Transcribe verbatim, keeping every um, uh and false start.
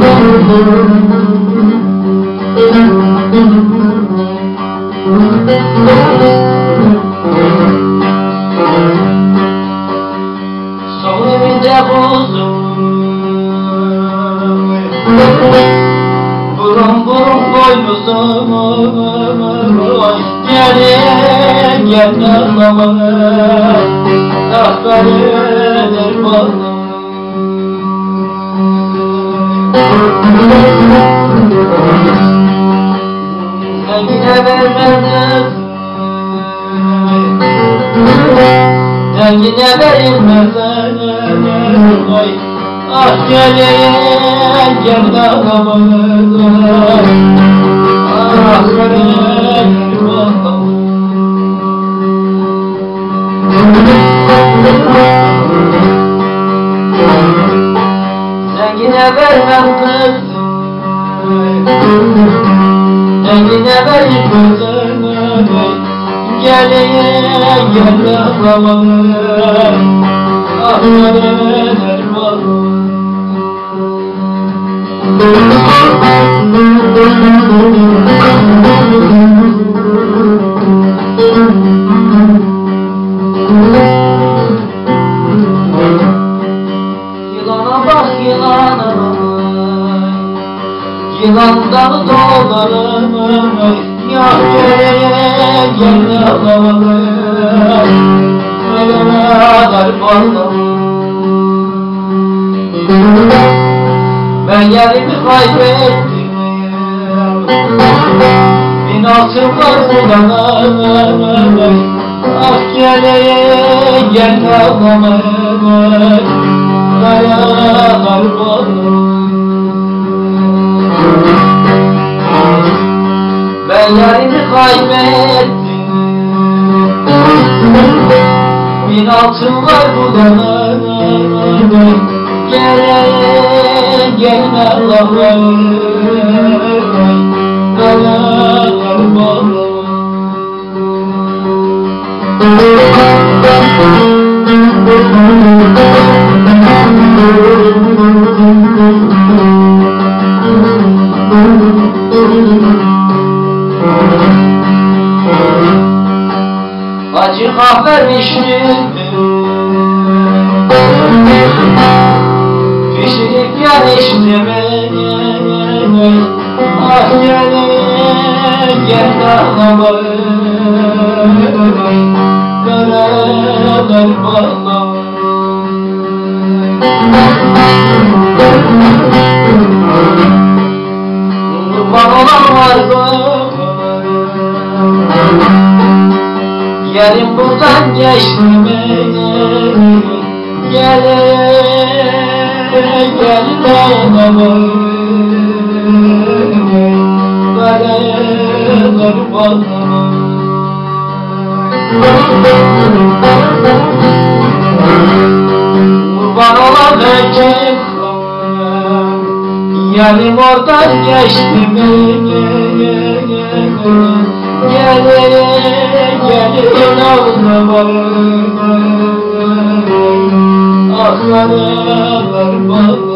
Sol evinde buzum, burun burun boynuzum, geri gel ağlama, ah benim balım. Zengine vermezler, zengine verilmezler, ah gel gel ağlama, ah benim balım. Zengine vermem kızım, zengine verilmezler, gel gel ağlama, ah benim balım. Yılana bak yılana, yılandan dolanım, ya gel gel ağlama, ölene kadar balım. Ben yerimi kaybettim, bin altın var bulanım, ah gel gel ağlama, dayanar balım. Ben yerimi kaybettim, bin altın var bulanım, gel gel ağlama, dayanar balım. Acı kahve içtim, pişirip yer içtim, ah gel gel ağlama, beraber bağlama. Kurban olan var mı? Yerim buradan geçtim, gel gel ağlama, beraber bağlama. Kurban olan erkek, yerim oradan geçtim, gel gel ağlama, ah beraber bağlama.